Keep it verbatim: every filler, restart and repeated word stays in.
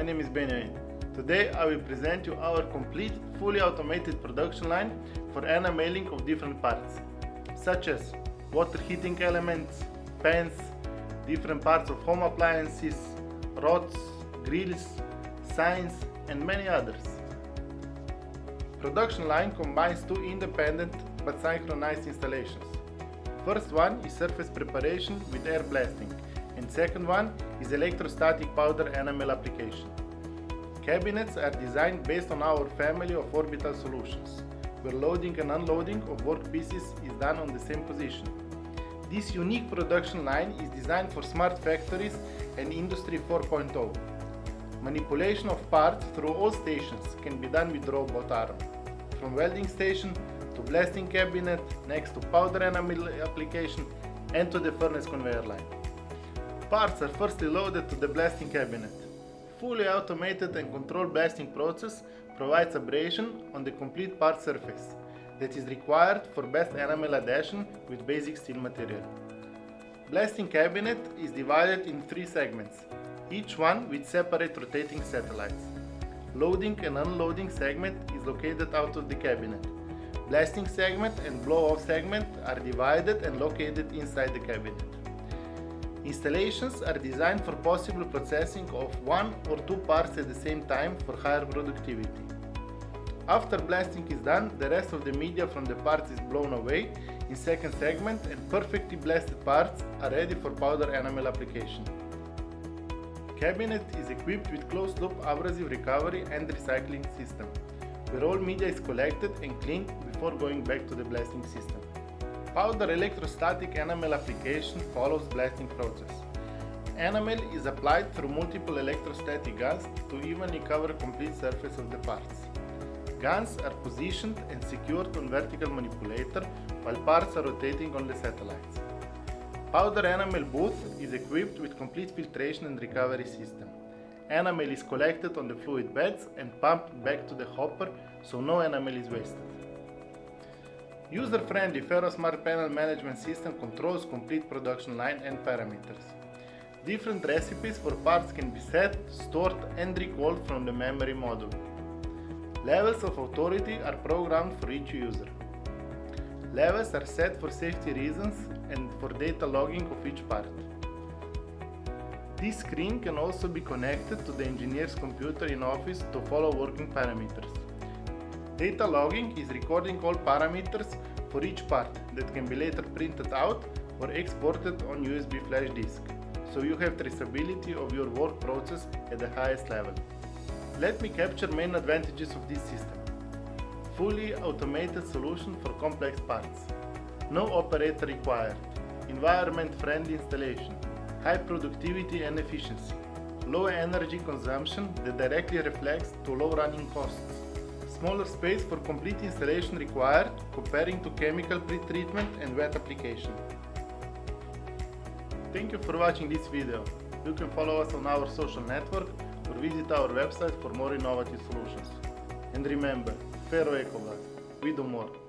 name is Benjamin. Today I will present you our complete, fully automated production line for enameling of different parts, such as water heating elements, pans, different parts of home appliances, rods, grills, signs, and many others. Production line combines two independent but synchronized installations. First one is surface preparation with air blasting, and second one is electrostatic powder enamel application. Cabinets are designed based on our family of orbital solutions, where loading and unloading of workpieces is done on the same position. This unique production line is designed for smart factories and Industry four point oh. Manipulation of parts through all stations can be done with robot arm, from welding station to blasting cabinet, next to powder enamel application, and to the furnace conveyor line. Parts are firstly loaded to the blasting cabinet. Fully automated and controlled blasting process provides abrasion on the complete part surface that is required for best enamel adhesion with basic steel material. Blasting cabinet is divided in three segments, each one with separate rotating satellites. Loading and unloading segment is located out of the cabinet. Blasting segment and blow-off segment are divided and located inside the cabinet. Installations are designed for possible processing of one or two parts at the same time for higher productivity. After blasting is done, the rest of the media from the parts is blown away in second segment, and perfectly blasted parts are ready for powder enamel application. Cabinet is equipped with closed-loop abrasive recovery and recycling system, where all media is collected and cleaned before going back to the blasting system. Powder electrostatic enamel application follows blasting process. Enamel is applied through multiple electrostatic guns to evenly cover complete surface of the parts. Guns are positioned and secured on vertical manipulator while parts are rotating on the satellites. Powder enamel booth is equipped with complete filtration and recovery system. Enamel is collected on the fluid beds and pumped back to the hopper, so no enamel is wasted. User-friendly FerroSmart panel management system controls complete production line and parameters. Different recipes for parts can be set, stored and recalled from the memory module. Levels of authority are programmed for each user. Levels are set for safety reasons and for data logging of each part. This screen can also be connected to the engineer's computer in office to follow working parameters. Data logging is recording all parameters for each part that can be later printed out or exported on U S B flash disk, so you have traceability of your work process at the highest level. Let me capture main advantages of this system. Fully automated solution for complex parts. No operator required. Environment-friendly installation. High productivity and efficiency. Low energy consumption that directly reflects to low running costs. Smaller space for complete installation required comparing to chemical pre-treatment and wet application. Thank you for watching this video. You can follow us on our social network or visit our website for more innovative solutions. And remember, Ferro EcoBlast, we do more.